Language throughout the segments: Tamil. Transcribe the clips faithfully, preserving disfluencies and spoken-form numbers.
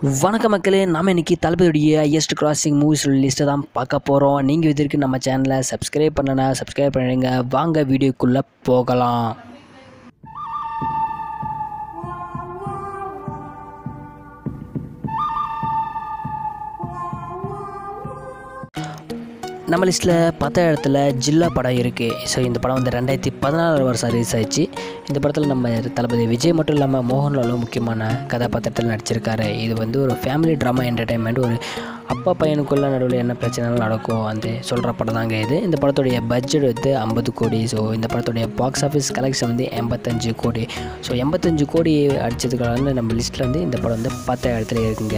வணக்க மக்களே, நாம் இன்றைக்கி தளபதியுடைய ஹையஸ்ட் கிராசிங் மூவிஸ் லிஸ்ட்டை தான் பார்க்க போகிறோம். நீங்கள் இதற்கு நம்ம சேனலை சப்ஸ்கிரைப் பண்ணனா சப்ஸ்கிரைப் பண்ணிடுங்க. வாங்க வீடியோக்குள்ளே போகலாம். நம்ம லிஸ்ட்டில் பத்தாம் இடத்துல ஜில்லா படம் இருக்குது. ஸோ இந்த படம் வந்து ரெண்டாயிரத்தி பதினாறு வருஷம் ரிலீஸ் ஆயிடுச்சு. இந்த படத்தில் நம்ம தளபதி விஜய் மட்டும் இல்லாமல் மோகன்லாலும் முக்கியமான கதாபாத்திரத்தில் நடிச்சிருக்காரு. இது வந்து ஒரு ஃபேமிலி ட்ராமா என்டர்டைன்மெண்ட். ஒரு அப்பா பையனுக்குள்ள நடுவில் என்ன பிரச்சனைகள் நடக்கும் அந்த சொல்கிற படம் தாங்க இது. இந்த படத்துடைய பட்ஜெட் வந்து ஐம்பது கோடி. ஸோ இந்த படத்துடைய பாக்ஸ் ஆஃபீஸ் கலெக்ஷன் வந்து எண்பத்தஞ்சு கோடி. ஸோ எண்பத்தஞ்சு கோடி அடித்ததுக்காக நம்ம லிஸ்ட்டில் வந்து இந்த படம் வந்து பத்தாம் இடத்துல இருக்குங்க.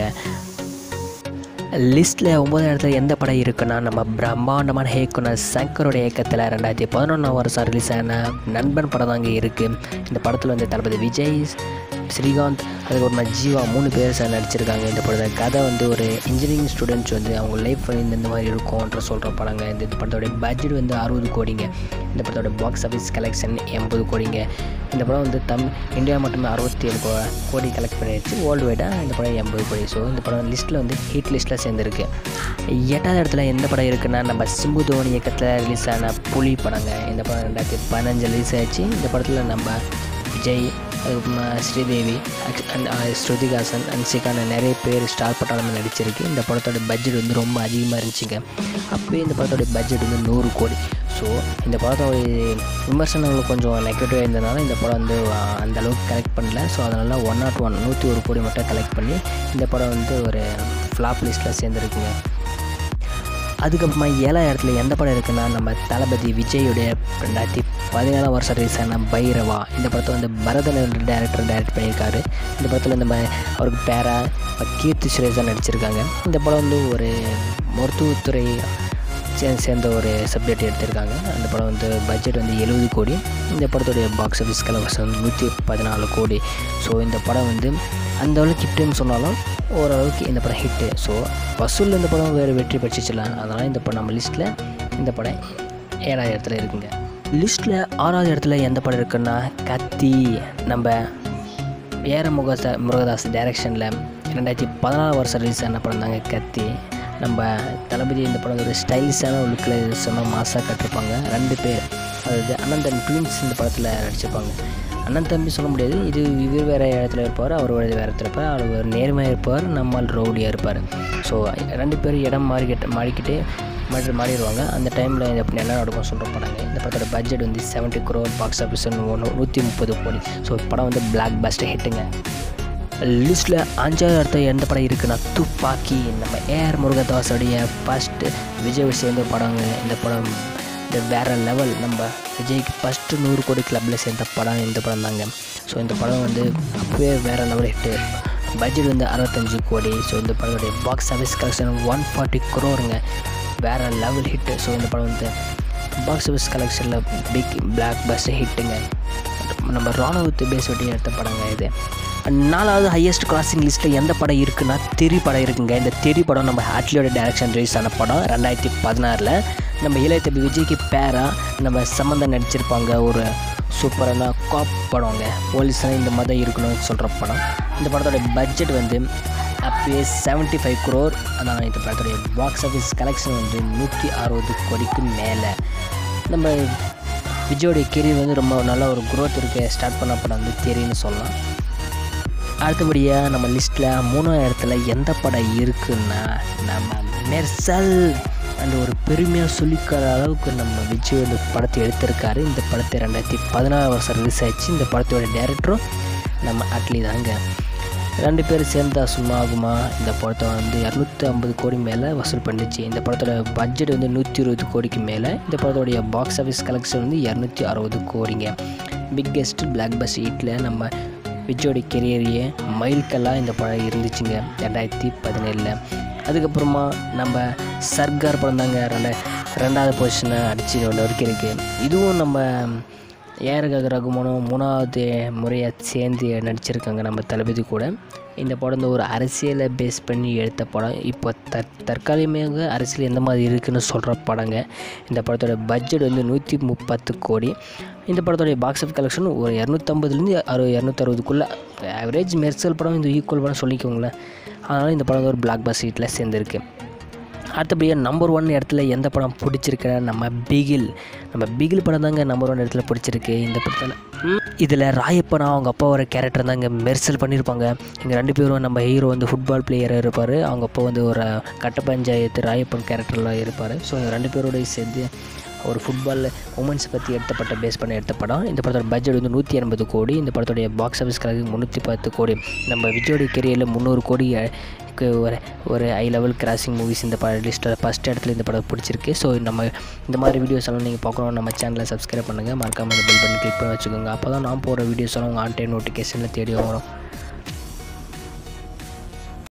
லிஸ்ட்டில் ஒம்பதாம் இடத்துல எந்த படம் இருக்குன்னா, நம்ம பிரம்மாண்டமான இயக்குனர் சங்கரோட இயக்கத்தில் ரெண்டாயிரத்தி பதினொன்றாம் வருஷம் ரிலீஸ் ஆன நண்பன் படம் தாங்க இருக்குது. இந்த படத்தில் வந்து தளபதி விஜய், ஸ்ரீகாந்த், அதுக்கப்புறமா ஜீவா மூணு பேர் சார் நடிச்சிருக்காங்க. இந்த படத்தை கதை வந்து ஒரு இன்ஜினியரிங் ஸ்டூடெண்ட்ஸ் வந்து அவங்க லைஃப் வந்து இந்த மாதிரி இருக்கும்ன்ற சொல்கிற படங்க. இந்த படத்தோடைய பட்ஜெட் வந்து அறுபது கோடிங்க. இந்த படத்தோட பாக்ஸ் ஆஃபீஸ் கலெக்ஷன் எண்பது கோடிங்க. இந்த படம் வந்து தம் இந்தியா மட்டுமே அறுபத்தி ஏழு கோடி கலெக்ட் பண்ணிடுச்சு. வேர்ல்டு வைடாக இந்த படம் எண்பது கோடி. ஸோ இந்த படம் லிஸ்ட்டில் வந்து ஹிட் லிஸ்ட்டில் சேர்ந்துருக்கு. எட்டாவது இடத்துல எந்த படம் இருக்குன்னா, நம்ம சிம்பு தோனி இயக்கத்தில் ரிலீஸ் ஆன புலி படங்க. இந்த படம் ரெண்டாயிரத்தி பதினஞ்சு ரிலீஸ் ஆயிடுச்சு. இந்த படத்தில் நம்ம விஜய், அதுக்கப்புறமா ஸ்ரீதேவி அண்ட் ஸ்ருதிகாசன் அண்ட் சிகான நிறைய பேர் ஸ்டார் பட்டாளமாக நடிச்சிருக்கு. இந்த படத்தோட பட்ஜெட் வந்து ரொம்ப அதிகமாக இருந்துச்சுங்க. அப்போயே இந்த படத்தோடைய பட்ஜெட் வந்து நூறு கோடி. ஸோ இந்த படத்தோட விமர்சனங்கள் கொஞ்சம் நெகட்டிவாக இருந்ததுனால இந்த படம் வந்து அந்த அளவுக்கு கலெக்ட் பண்ணல. ஸோ அதனால் ஒன் நாட் ஒன் நூற்றி ஒரு கோடி மட்டும் கலெக்ட் பண்ணி இந்த படம் வந்து ஒரு ஃப்ளாப் லிஸ்ட்டில் சேர்ந்துருக்குங்க. அதுக்கப்புறமா ஏழாயிரம் இடத்துல எந்த படம் இருக்குன்னா, நம்ம தளபதி விஜயுடைய ரெண்டாயிரத்தி பதினேழாம் வருஷம் ரிலீஸ் ஆன பைரவா. இந்த படத்தை வந்து பரதன் என்ற டேரக்டர் டைரக்ட் பண்ணியிருக்காரு. இந்த படத்தில் இந்த அவருக்கு பேரா கீர்த்தி சுரேஷாக நடிச்சிருக்காங்க. இந்த படம் வந்து ஒரு மருத்துவத்துறை சே சேர்ந்த ஒரு சப்ஜெக்ட் எடுத்திருக்காங்க. அந்த படம் வந்து பட்ஜெட் வந்து எழுபது கோடி. இந்த படத்துடைய பாக்ஸ் ஆஃபீஸ் கலெக்ஷன் நூற்றி பதினாலு கோடி. ஸோ இந்த படம் வந்து அந்த அளவுக்கு ஹிட்டுன்னு சொன்னாலும் ஓரளவுக்கு இந்த படம் ஹிட்டு. ஸோ வசூல் இந்த படம் வேறு வெற்றி பெற்றுச்சுலாம். அதனால் இந்த படம் நம்ம லிஸ்ட்டில் இந்த படம் ஏழாவது இடத்துல இருக்குங்க. லிஸ்ட்டில் ஆறாவது இடத்துல எந்த படம் இருக்குன்னா, கத்தி. நம்ம ஏற முகச முருகதாஸ் டைரக்ஷனில் ரெண்டாயிரத்தி பதினாறு வருஷம் ரிலீஸ் ஆன படம் தாங்க கத்தி. நம்ம தளபதி இந்த படம் ஒரு ஸ்டைலிஷான லுக்கில் சொன்னால் மாசாக கட்டிருப்பாங்க. ரெண்டு பேர், அதாவது அண்ணன் தம்பி ட்வின்ஸ் இந்த படத்தில் நடிச்சிருப்பாங்க. அண்ணன் தம்பி சொல்ல முடியாது, இது இவர் வேறு இடத்துல இருப்பார், அவர் வேறு இடத்துல இருப்பார். அவர் ஒரு நேர்மையாக இருப்பார், நம்மால் ரவுடியாக இருப்பார். ஸோ ரெண்டு பேரும் இடம் மாறிக்கிட்ட மாறிக்கிட்டே மாறி மாறிடுவாங்க. அந்த டைமில் எப்படி என்ன நடக்கும் சொல்கிற படங்க. இந்த படத்தோட பட்ஜெட் வந்து செவன்ட்டி க்ரோர், பாக்ஸ் ஆஃபீஸ் ஒன்று நூற்றி முப்பது கோடி. ஸோ படம் வந்து பிளாக் பஸ்டர் ஹிட்டுங்க. லிஸ்ட்டில் அஞ்சாவது இடத்துல எந்த படம் இருக்குன்னா, துப்பாக்கி. நம்ம ஏஆர் முருகதாஸோடைய ஃபஸ்ட்டு விஜய் சேர்ந்த படங்க. இந்த படம் இந்த வேறு லெவல். நம்ம விஜய்க்கு ஃபஸ்ட்டு நூறு கோடி கிளப்பில் சேர்ந்த படம் இந்த படம் தாங்க. ஸோ இந்த படம் வந்து அப்போவே வேறு லெவல் ஹிட்டு. பட்ஜெட் வந்து அறுபத்தஞ்சு கோடி. ஸோ இந்த படத்துடைய box office collection one forty க்ரோருங்க. வேறு லெவல் ஹிட்டு. ஸோ இந்த படம் வந்து பாக்ஸ் ஆஃபீஸ் கலெக்ஷனில் பிக் பிளாக் பஸ்டர் ஹிட்டுங்க. நம்ம ராணுவத்தை பேஸ் வெட்டி எடுத்த படங்க இது. நாலாவது ஹையஸ்ட் கிராசிங் லிஸ்ட்டில் எந்த படம் இருக்குன்னா, தெரி படம் இருக்குங்க. இந்த தெரி படம் நம்ம ஹாட்லியோட டைரக்ஷன் ரிலீஸ் ஆன படம் ரெண்டாயிரத்தி பதினாறில். நம்ம இளைய தம்பி விஜய்க்கு பேராக நம்ம சம்மந்தம் நடிச்சிருப்பாங்க. ஒரு சூப்பரான காப் படங்க. போலீஸ்னால் இந்த மாதிரி இருக்கணும்னு சொல்கிற படம். இந்த படத்தோட பட்ஜெட் வந்து அப்பயே செவன்ட்டி ஃபைவ் க்ரோர். ஆனால் இந்த படத்துடைய பாக்ஸ் ஆஃபீஸ் கலெக்ஷன் வந்து நூற்றி அறுபது கோடிக்கு மேலே. நம்ம விஜயோடைய கெரியர் வந்து ரொம்ப நல்ல ஒரு குரோத் இருக்க ஸ்டார்ட் பண்ண படம் வந்து தெரியுன்னு சொல்லலாம். அடுத்தபடியாக நம்ம லிஸ்ட்டில் மூணாவது இடத்துல எந்த படம் இருக்குன்னா, நம்ம மெர்சல் அந்த ஒரு பெருமையாக சொல்லிக்கிற அளவுக்கு நம்ம விஜய் இந்த படத்தை எடுத்திருக்காரு. இந்த படத்தை ரெண்டாயிரத்தி பதினாறு வருஷம் ரிலீஸ் ஆயிடுச்சு. இந்த படத்தோட டைரக்டரும் நம்ம அட்லி தாங்க. ரெண்டு பேர் சேர்ந்தா சும்மா ஆகுமா. இந்த படத்தை வந்து இரநூத்தி ஐம்பது கோடி மேலே வசூல் பண்ணிச்சு. இந்த படத்தோட பட்ஜெட் வந்து நூற்றி இருபது கோடிக்கு மேலே. இந்த படத்தோடைய பாக்ஸ் ஆஃபீஸ் கலெக்ஷன் வந்து இரநூத்தி அறுபது கோடிங்க. பிக்கெஸ்ட் பிளாக் பஸ் ஹிட்டில் நம்ம விஜயோட கெரியரையே மைல்கல்லாக இந்த படம் இருந்துச்சுங்க ரெண்டாயிரத்தி பதினேழில். அதுக்கப்புறமா நம்ம சர்கார் படம் தாங்க ரெண்டா ரெண்டாவது பொசிஷனை அடிச்சு ஒன்று வரைக்கும் இருக்குது. இதுவும் நம்ம ஏஆர் ரகுமானும் மூணாவது முறையாக சேர்ந்து நடிச்சிருக்காங்க நம்ம தளபதி கூட. இந்த படம் வந்து ஒரு அரசியலை பேஸ் பண்ணி எடுத்த படம். இப்போ த தற்காலிகமாக அரசியல் எந்த மாதிரி இருக்குதுன்னு சொல்கிற படங்க. இந்த படத்தோட பட்ஜெட் வந்து நூற்றி முப்பத்து கோடி. இந்த படத்தோடைய பாக்ஸ் ஆஃபீஸ் கலெக்ஷன் ஒரு இரநூத்தம்பதுலேருந்து அறு இரநூத்தறுபதுக்குள்ளே ஆவரேஜ் மெர்சல் படம் இந்த ஈக்குவல் படம் சொல்லிக்கோங்களேன். அதனால் இந்த படம் ஒரு பிளாக் பஸ்டர் ஹிட்டில் சேர்ந்துருக்கு. அடுத்தபடியாக நம்பர் ஒன் இடத்துல எந்த படம் பிடிச்சிருக்கிற நம்ம பிகில் நம்ம பிகில் படம் தாங்க நம்பர் ஒன் இடத்துல பிடிச்சிருக்கு. இந்த படத்தில் இதில் ராயப்பனா அவங்க அப்பா ஒரு கேரக்டர் தாங்க மெர்சல் பண்ணியிருப்பாங்க. இங்கே ரெண்டு பேரும் நம்ம ஹீரோ வந்து ஃபுட்பால் பிளேயராக இருப்பார், அவங்க அப்பா வந்து ஒரு கட்ட பஞ்சாயத்து ராயப்பன் கேரக்டரில் இருப்பார். ஸோ ரெண்டு பேரோடய சேர்ந்து ஒரு ஃபுட்பால் உமன்ஸ் பற்றி எடுத்தப்பட்ட பேஸ் பண்ண எடுத்த படம். இந்த படத்தோட பட்ஜெட் வந்து நூற்றி எண்பது கோடி. இந்த படத்துடைய பாக்ஸ் ஆஃபீஸ் கலெக்ஷன் முந்நூற்றி பத்து கோடி. நம்ம விஜயோடைய கெரியரில் முந்நூறு கோடி ஒரு ஒரு ஹை லெவல் கிராசிங் மூவிஸ் இந்த பட லிஸ்ட்டில் ஃபஸ்ட் இடத்துல இந்த படம் பிடிச்சிருக்கு. ஸோ நம்ம இந்த மாதிரி வீடியோஸ் எல்லாம் நீங்கள் பார்க்கணும், நம்ம சேனலை சப்ஸ்கிரைப் பண்ணுங்கள், மறக்காமல் அந்த பெல் பட்டன் கிளிக் பண்ணி வச்சுக்கோங்க. அப்போ தான் நான் போகிற வீடியோஸ் எல்லாம் உங்கள் ஆன் டைம் நோட்டிஃபிகேஷனில் தேடி வரும்.